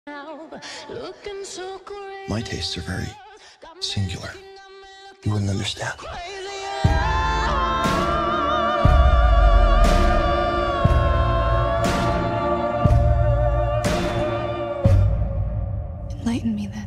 My tastes are very singular. You wouldn't understand. Enlighten me then.